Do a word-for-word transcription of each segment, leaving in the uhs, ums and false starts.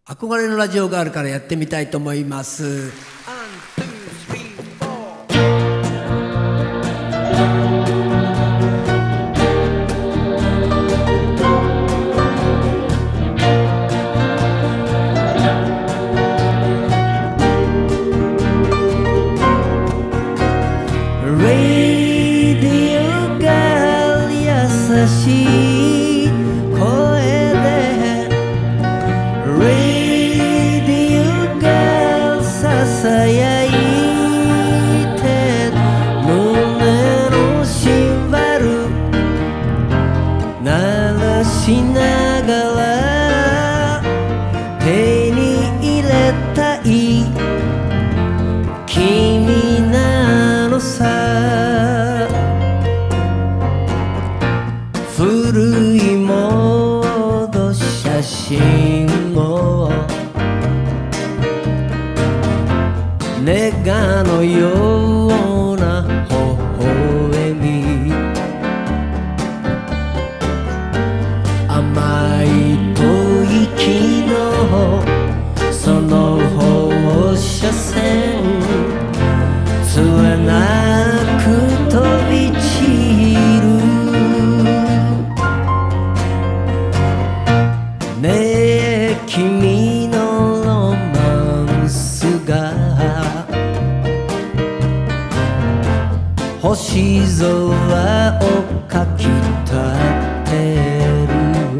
憧れのラジオがあるからやってみたいと思います。 優しい声でレディオがささやいて胸のシンバル鳴らしながら手に入れたい君なのさ。古いモード写真をネガのような微笑み甘い吐息のその放射線つれなく飛び散るねえ君のロマンスが星空をかきたてる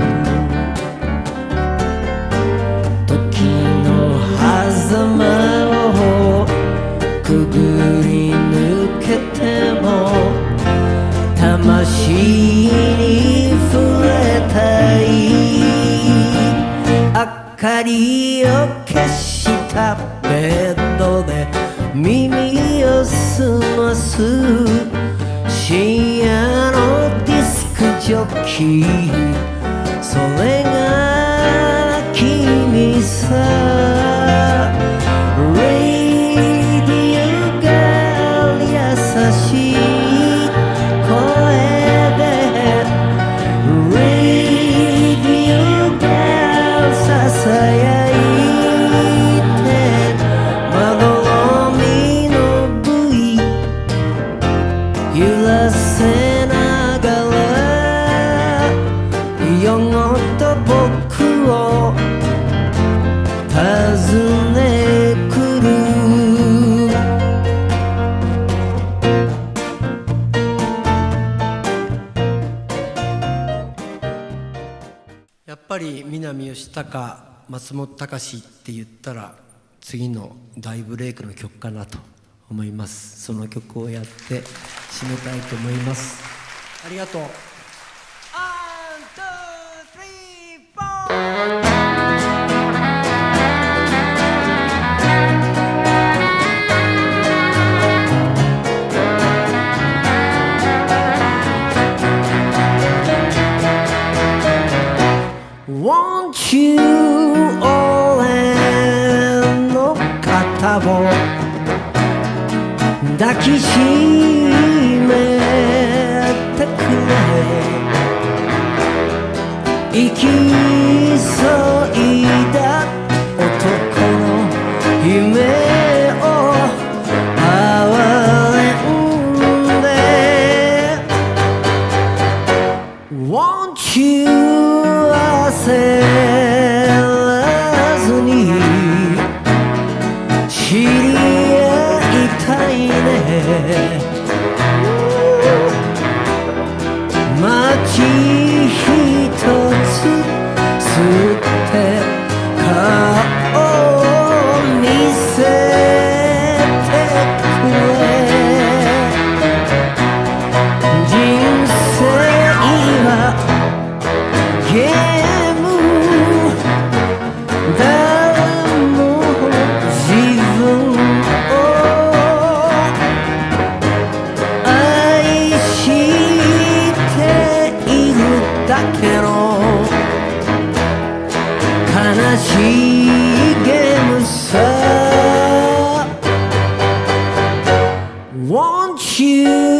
時の狭間をくぐり抜けても魂に触れたい明かりを消したベッドで耳を澄ます深夜のディスクジョッキーそれが君さ。レディオが優しい声でレディオがささやいてまどろみのブイ揺らせながら夜ごと僕を訪ねくる。 やっぱり南佳孝松本隆って言ったら次の大ブレイクの曲かなと思います。その曲をやって締めたいと思います。ありがとう。 Won't you 俺の肩を抱きしめてくれ行き急いだ男の夢を哀れんで Won't you焦らずに知り合いたいね街ひとつ吸って顔を見せてくれ人生はゲーム誰も自分を愛しているだけの悲しいゲームさ Won't you